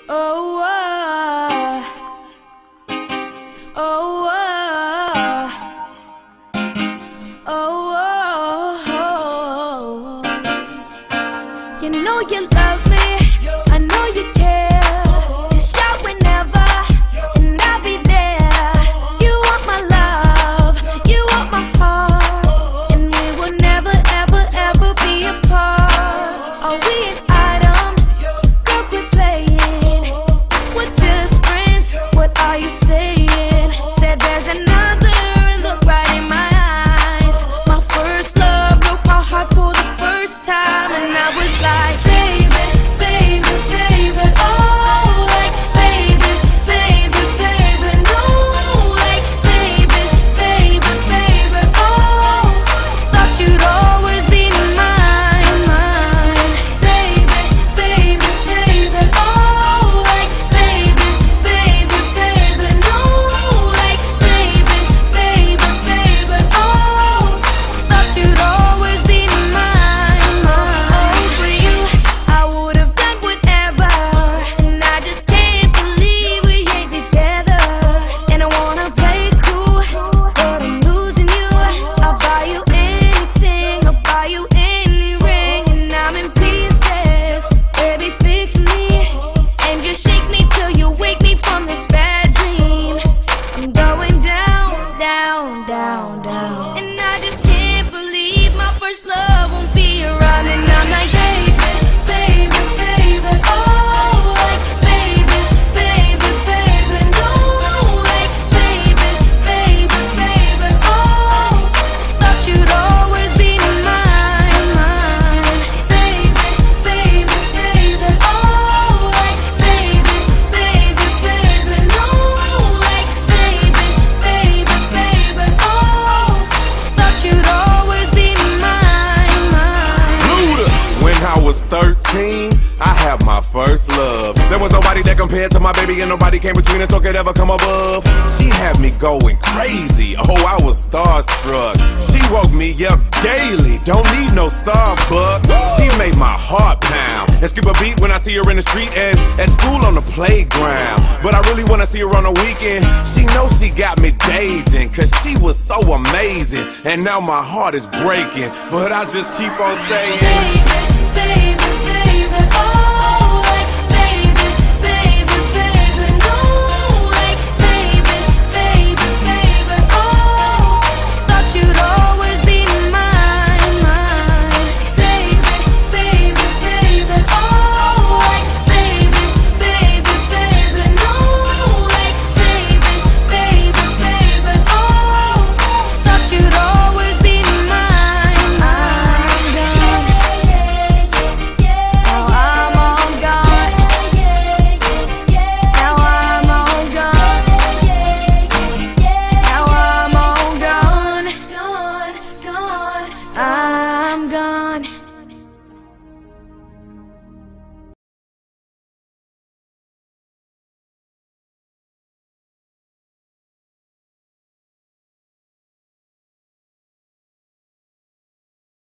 Oh, oh, oh, oh, you know you love me, I know you care. Just shout whenever, and I'll be there. You want my love, you want my heart, and we will never, ever, ever be apart. Are we an item? Girl, quit playing. We're just friends, what are you saying? Said there's another, look right in my eyes. My first love broke my heart for the first time, and I was like, baby, baby, baby, oh, like, baby, baby, baby, no, like, baby, baby, baby, oh, thought you'd always be mine, mine, baby, baby, baby, oh, like, baby, baby, baby, no, like, baby, baby, baby, oh, thought you'd always be mine, mine. For you, I would've done whatever, and I just can't believe we ain't together. And I wanna play cool, but I'm losing you. I'll buy you anything, I'll buy you any ring, and I'm in pieces. Baby, fix me, and just shake me till you wake me from this bad dream. I'm going down, down, down, down, and I just can't believe my first love won't be around. And I'm like, baby, baby, baby, oh, like, baby, baby, baby, no, like, baby, baby, baby, oh, thought you'd always be mine, mine, baby, baby, baby, oh, like, baby, baby, baby, no, like, baby, baby, baby, oh, thought you'd always be mine, mine. Luda. When I was 13, I had my first love. There was nobody that compared to my baby, and nobody came between us or could ever come above. She had me going crazy, oh, I was starstruck. She woke me up daily, don't need no Starbucks. She made my heart pound and skip a beat when I see her in the street and at school on the playground. But I really wanna see her on the weekend. She knows she got me dazing, cause she was so amazing. And now my heart is breaking, but I just keep on saying,